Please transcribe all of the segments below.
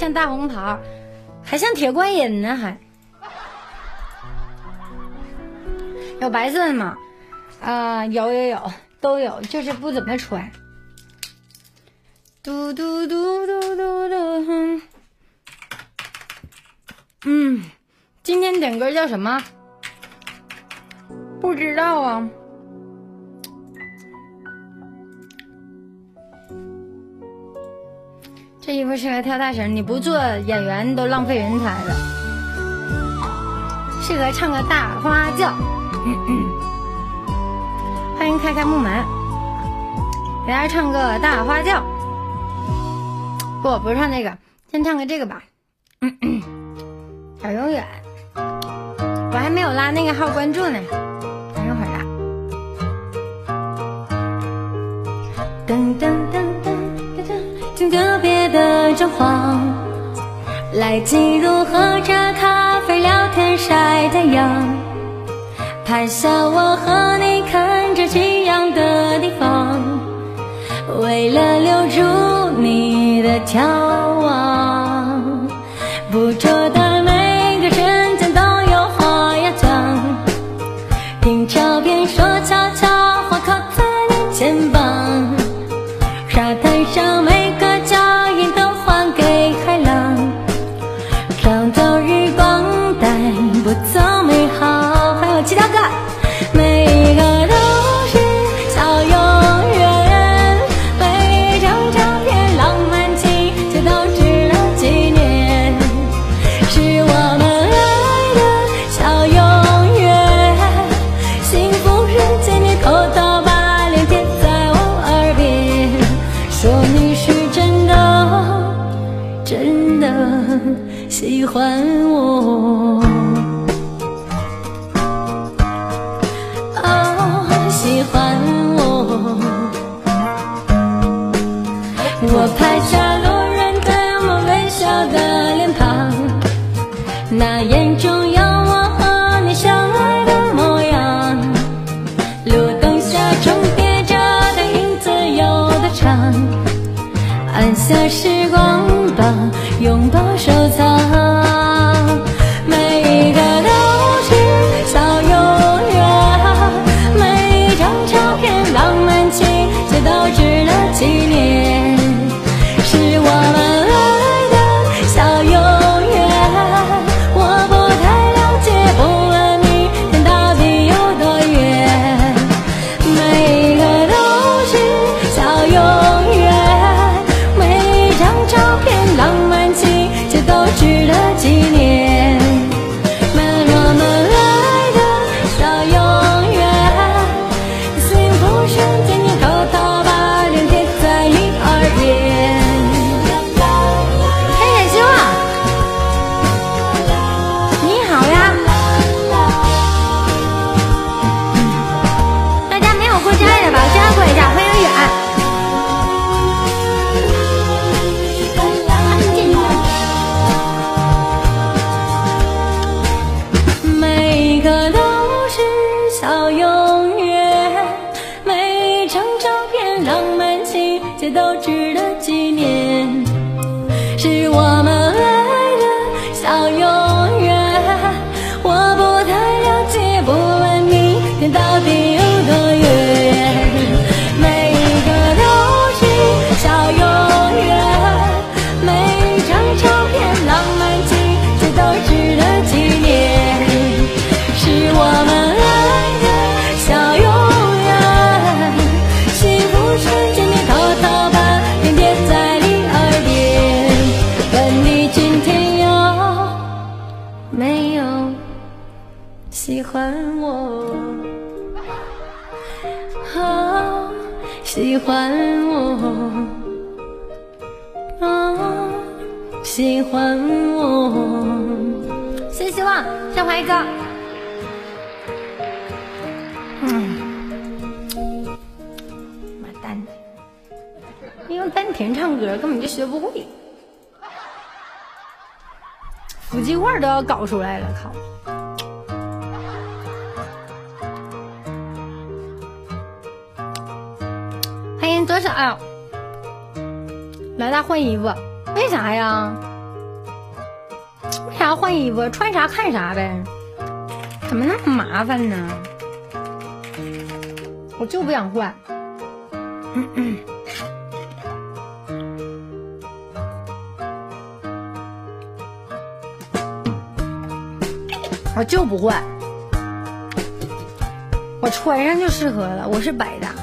像大红袍，还像铁观音呢，还有白色的吗？有都有，就是不怎么穿。嘟嘟嘟嘟嘟嘟，今天点歌叫什么？不知道啊。这衣服适合跳大绳，你不做演员都浪费人才了。适合唱个大花轿。欢迎开开木门，给大家唱个大花轿。不是唱那个，先唱个这个吧。小永远，我还没有拉那个号关注呢，等一会儿啊。噔噔噔噔噔噔，请个别的装潢，来进入喝着咖啡聊天晒太阳，拍下我和你看着夕阳的地方，为了留住你的眺望，捕捉的每个瞬间都有话要讲，听照片说悄悄话靠在你肩膀，沙滩上每个脚印都还给海浪，长头日光带不走美好。还有其他歌，每一个都是小永远，每一张照片浪漫情节都值得纪念，是我们爱的小永远，幸福瞬间你偷偷把脸贴在我耳边，说你是真的喜欢我，喜欢我。我拍下路人对我微笑的脸庞，那眼中有我和你相爱的模样，路灯下重叠着的影子有多长，按下时光吧，拥抱收藏，每一个都是小永远，每一张照片浪漫情节都值得纪念，是我们爱的小永远，我不太了解，不问明天到底有多远，每一个都是小永远，每一张照片浪漫情节都值得纪念，我们爱的小永远，幸福瞬间你偷偷把脸贴在你耳边。嘿，海修啊，你好呀。大家没有过生日的吧？我先过一下，欢迎远。每个都是小永远，每一张照片浪漫情节都值得纪念，是我们爱的小永远，我不太了解，不问明天到底有多远，每一个都是小永远，每一张照片浪漫情节都值得纪念，是我们爱的小永远，幸福瞬间你偷偷把脸贴在你耳边，问你今天有没有喜欢我，喜欢我，喜欢我。谢谢希望，上怀哥。妈蛋的，用丹田唱歌根本就学不会，腹肌腕都要搞出来了，靠！欢迎左手，老大换衣服，为啥呀？ 为啥换衣服？穿啥看啥呗，怎么那么麻烦呢？我就不想换。我就不换，我穿上就适合了。我是百搭，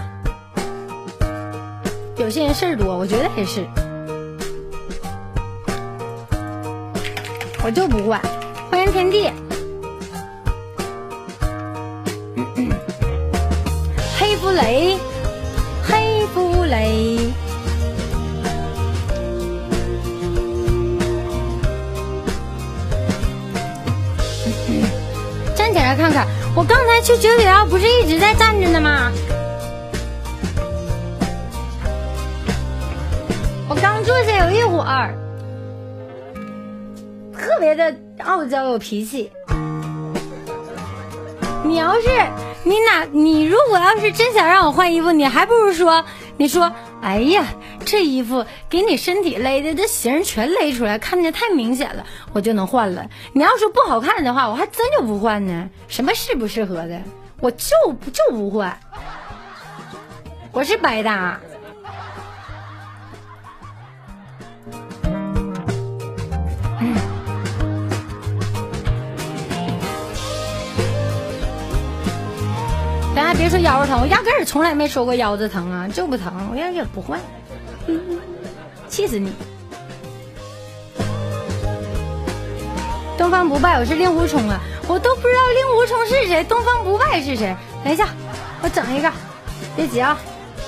有些人事儿多，我觉得也是。我就不换。欢迎天地。黑弗雷，黑弗雷。站起来看看，我刚才去991不是一直在站着呢吗？我刚坐下有一会儿，特别的傲娇有脾气。你如果要是真想让我换衣服，你还不如说，你说，哎呀，这衣服给你身体勒的这型全勒出来，看着太明显了，我就能换了。你要说不好看的话，我还真就不换呢。什么适不适合的，我就不换。我是百搭。大家别说腰疼，我压根儿从来没说过腰子疼啊，就不疼，我也不换，气死你！东方不败，我是令狐冲啊，我都不知道令狐冲是谁，东方不败是谁？等一下，我整一个，别急啊！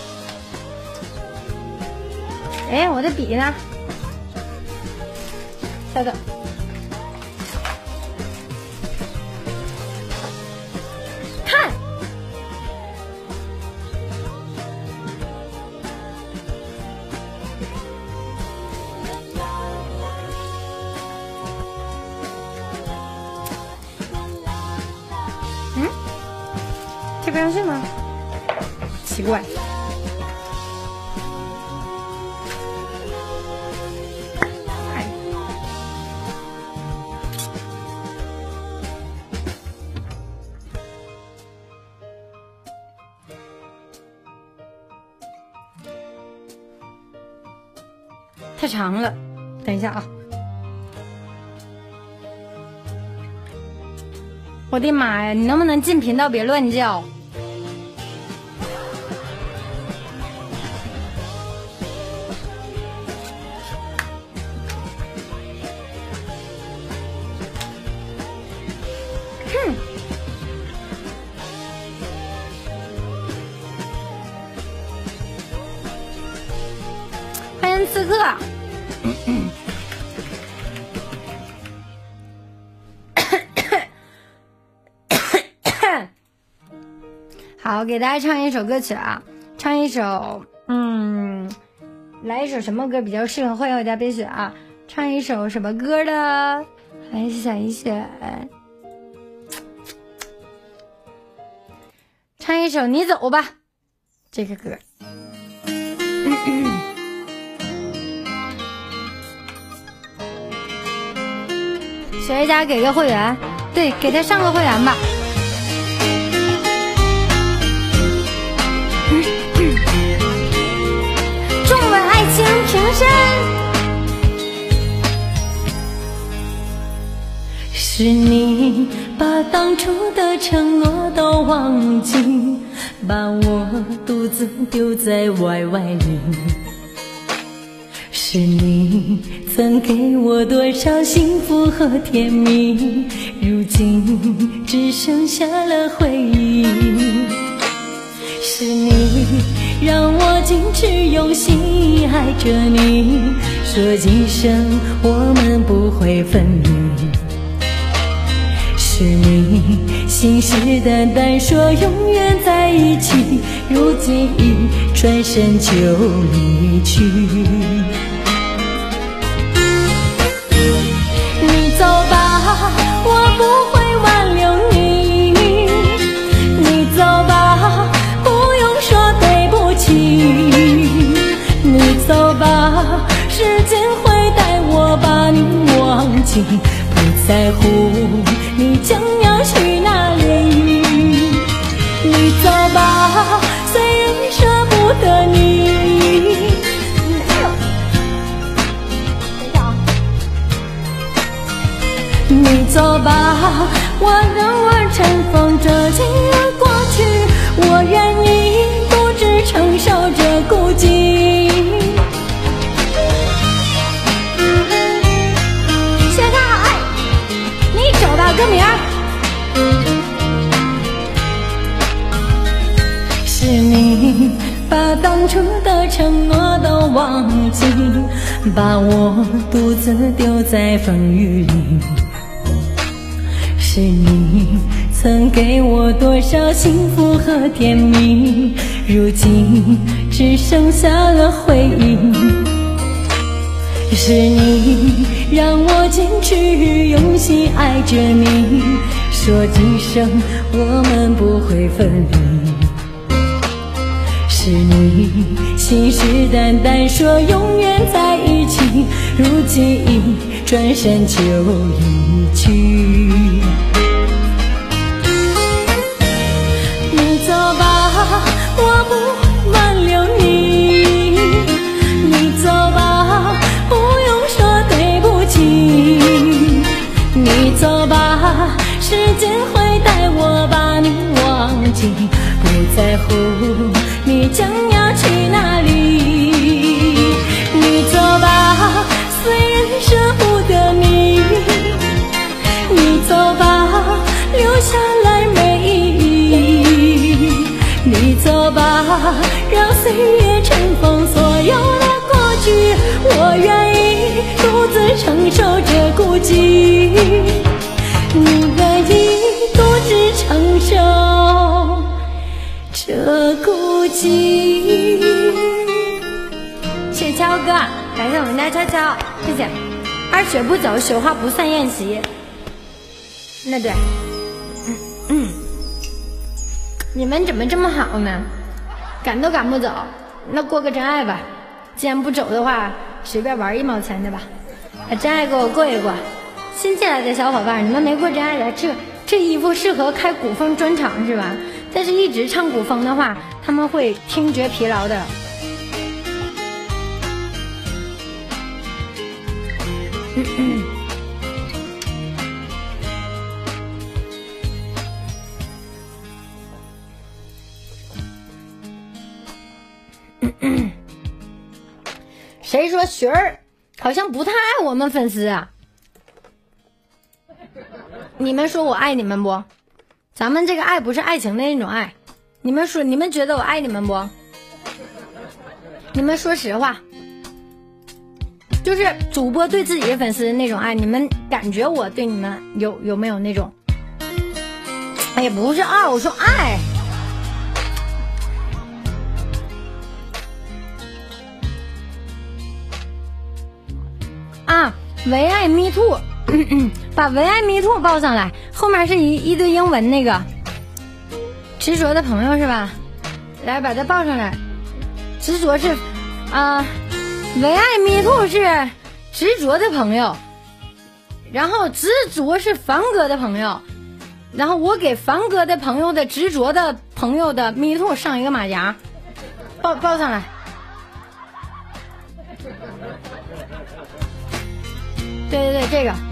哎，我的笔呢？稍等。这不让去吗？奇怪。太长了，等一下啊！我的妈呀，你能不能进频道别乱叫？哼！欢迎刺客。好，给大家唱一首歌曲啊，唱一首，来一首什么歌比较适合？欢迎我家冰雪啊，唱一首什么歌的？来想一选，唱一首你走吧，这个歌。雪儿家给个会员，对，给他上个会员吧。众问爱情平生，是你把当初的承诺都忘记，把我独自丢在歪歪里。是你曾给我多少幸福和甜蜜，如今只剩下了回忆。是你让我坚持用心爱着你，说今生我们不会分离。是你信誓旦旦说永远在一起，如今转身就离去。你走吧，我不会挽留你，你走吧，不用说对不起，你走吧，时间会带我把你忘记，不在乎你将要去哪里。你走吧，虽然舍不得你。你走吧，我让我尘封这今日过去，我愿意独自承受这孤寂。谢他爱，你走吧，歌名儿。是你把当初的承诺都忘记，把我独自丢在风雨里。是你曾给我多少幸福和甜蜜，如今只剩下了回忆。是你让我坚持用心爱着你，说今生我们不会分离。是你信誓旦旦说永远在一起，如今一转身就离去。你走吧，我不挽留你。你走吧，不用说对不起。你走吧，时间会带我把你忘记，不在乎你将要去哪里。你走吧，虽然舍不得你。你走吧，留下来没意义。你走吧，让岁月尘封所有的过去，我愿意独自承受这孤寂。你愿意独自承受这孤寂。谢谢乔哥，感谢我们家悄悄，谢谢。二雪不走，雪花不散宴席。那对，你们怎么这么好呢？赶都赶不走，那过个真爱吧。既然不走的话，随便玩1毛钱的吧。把真爱给我过一过。新进来的小伙伴，你们没过真爱的，这衣服适合开古风专场是吧？但是一直唱古风的话，他们会听觉疲劳的。谁说雪儿好像不太爱我们粉丝啊？你们说我爱你们不？咱们这个爱不是爱情的那种爱。你们说，你们觉得我爱你们不？你们说实话，就是主播对自己的粉丝的那种爱，你们感觉我对你们有没有那种？哎呀，不是爱，我说爱。啊，唯爱 me too， 把唯爱 me too 报上来，后面是一堆英文那个执着的朋友是吧？来把它报上来。执着是唯爱 me too 是执着的朋友，然后执着是凡哥的朋友，然后我给凡哥的朋友的执着的朋友的 me too 上一个马甲，报上来。对，这个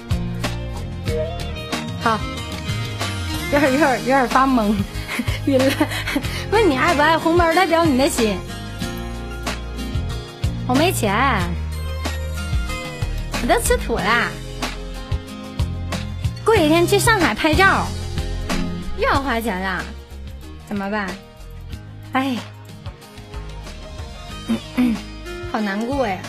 好，有点发懵，晕了。问你爱不爱，红包代表你的心。我没钱，我都吃土了。过几天去上海拍照，又要花钱了，怎么办？哎，好难过呀。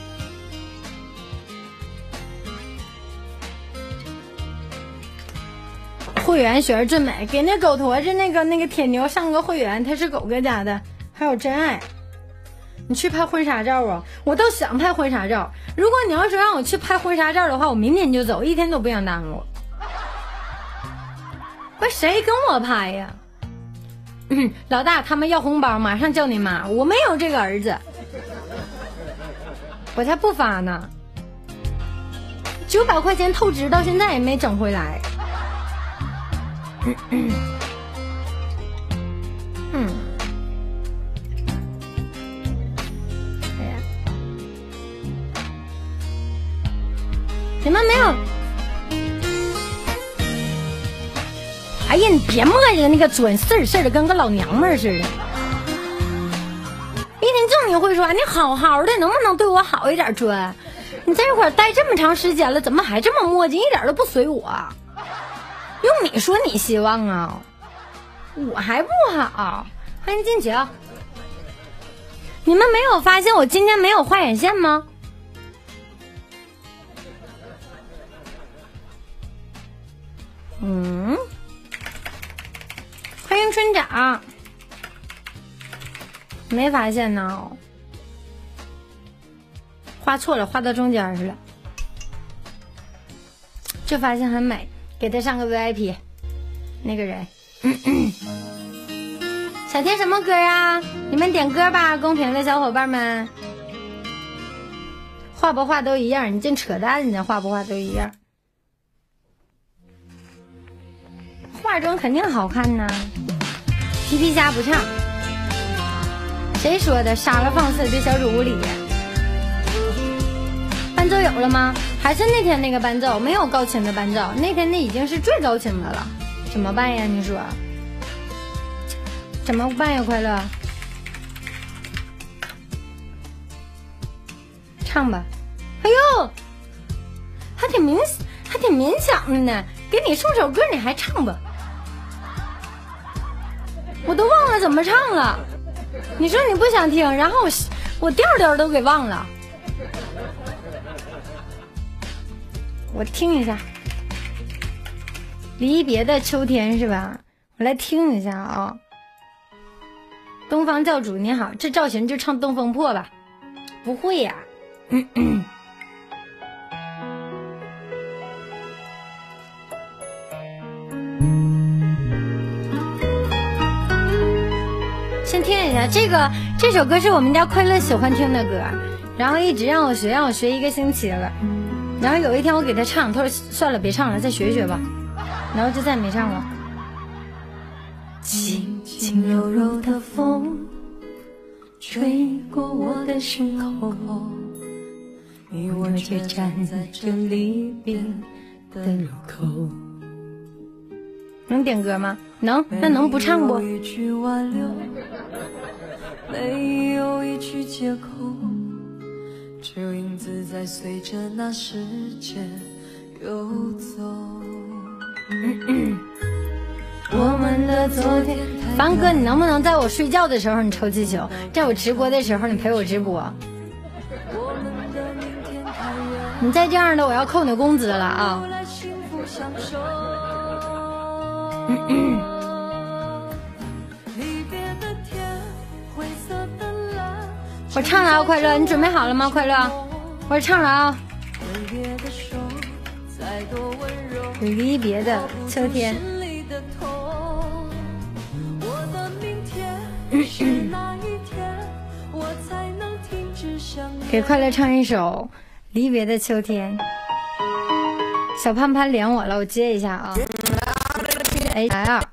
会员雪儿最美，给那狗驼子那个铁牛上个会员，他是狗哥家的，还有真爱。你去拍婚纱照啊？我倒想拍婚纱照。如果你要是让我去拍婚纱照的话，我明天就走，一天都不想耽误。不，谁跟我拍呀？老大，他们要红包，马上叫你妈。我没有这个儿子，我才不发呢。 900块钱透支到现在也没整回来。你们没有？哎呀，你别磨叽，那个准事儿的，跟个老娘们儿似的。一天就你会说，你好好的，能不能对我好一点？准，你在这块待这么长时间了，怎么还这么磨叽，一点都不随我？用你说你希望啊，我还不好，欢迎进去啊！你们没有发现我今天没有画眼线吗？欢迎村长，没发现呢，画错了，画到中间去了，就发现很美，给他上个 VIP。那个人，想听什么歌啊？你们点歌吧，公屏的小伙伴们。画不画都一样，你真扯淡呢，画不画都一样。化妆肯定好看呢。皮皮虾不唱，谁说的？杀了放肆对小主无礼。伴奏有了吗？还是那天那个伴奏？没有高清的伴奏，那天那已经是最高清的了，怎么办呀？你说怎么办呀？快乐，唱吧。哎呦，还挺勉强的呢。给你送首歌，你还唱吧？我都忘了怎么唱了。你说你不想听，然后我调都给忘了。我听一下，离别的秋天是吧？我来听一下啊。东方教主你好，这造型就唱东风破吧？不会呀。先听一下这首歌是我们家快乐喜欢听的歌，然后一直让我学1个星期了，然后有一天我给他唱，他说算了别唱了，再学学吧，然后就再没唱了。轻轻柔柔的风吹过我的心口，你我却站在这离别的路口。能点歌吗？能，那能不唱不？没有一句借口，只有影子在随着那时间游走。我们的昨天。凡哥，你能不能在我睡觉的时候你抽气球，在我直播的时候你陪我直播？你再这样的，我要扣你工资了啊！我唱了啊，快乐，你准备好了吗？快乐，我唱了啊。离别的秋天。给快乐唱一首《离别的秋天》。小潘潘连我了，我接一下啊。哎，来啊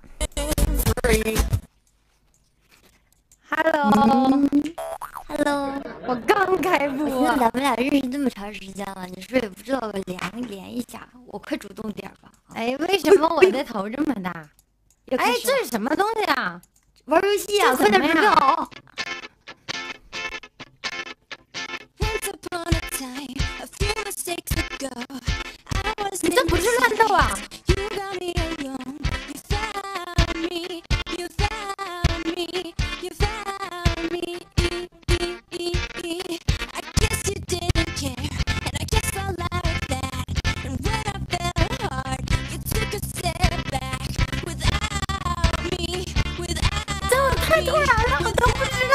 ！Hello， 我刚开播。 咱们俩认识这么长时间了，你说也不知道连一下，我快主动点吧。 哎，为什么我的头这么大？哎，这是什么东西啊？ 玩游戏啊，快点准备好。 你这不是乱斗啊！这太突然了，我都不知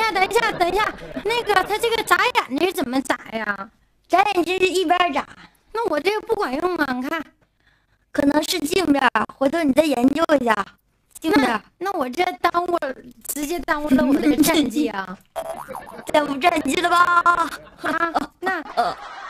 等一下，那个他这个眨眼睛怎么眨呀？ 眨眼睛是一边眨， 那我这个不管用啊！你看， 可能是镜面，回头你再研究一下。镜面， 那我这直接耽误了我的战绩啊！ 耽误战绩了吧？ 啊，那